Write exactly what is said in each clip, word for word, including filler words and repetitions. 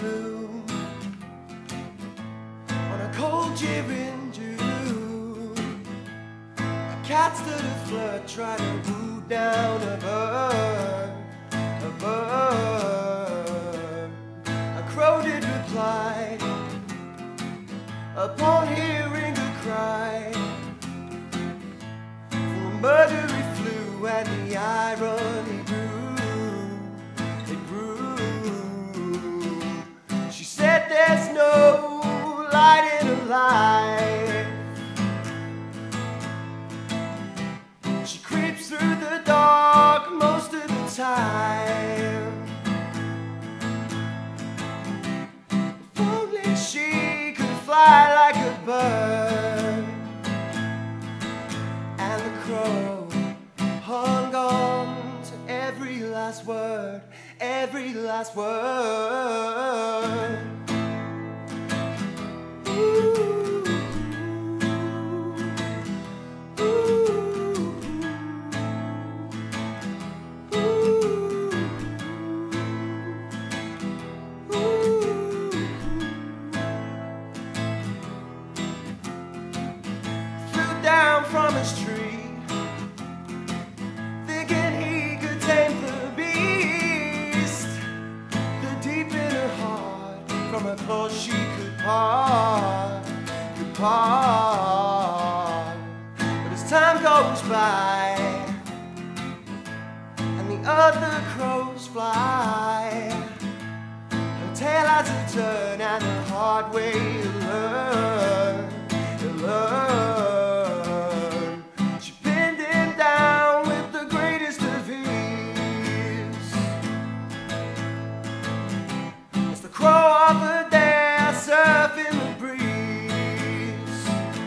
flew on a cold year in June. A cat stood afloat, trying to woo down a bird, a bird. A crow did reply upon hearing a cry. For a murder he flew, and the irony grew, it grew. She said there's no light in her life. She creeps through the dark most of the time. If only she could fly like a bird. And the crow hung on to every last word, every last word. Ooh, ooh, ooh, ooh. Flew down from his tree, thinking he could tame the beast. The deep in her heart, from her claws she could part, could part. But as time goes by, and the other crows fly, her tail has a turn, and the hard way to learn, to learn. She pinned him down with the greatest of ease. As the crow offered there, surfing the breeze.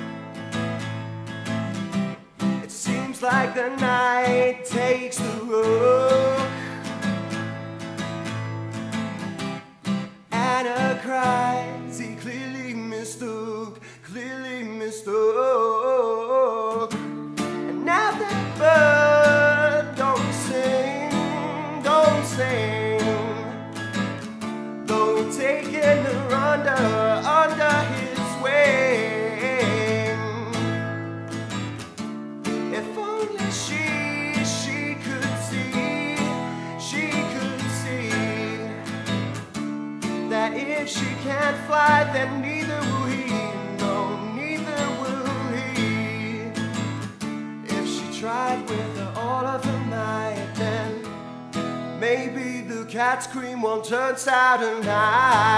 It seems like the night takes the rook, and her cries he clearly mistook, clearly mistook. And now that bird don't sing, don't sing, though taking her under, under his wing. If only she, she could see, she could see that if she can't fly, then neither will he, no, neither will he. If she tried with all of her might, then maybe the cat's cream won't turn sour tonight.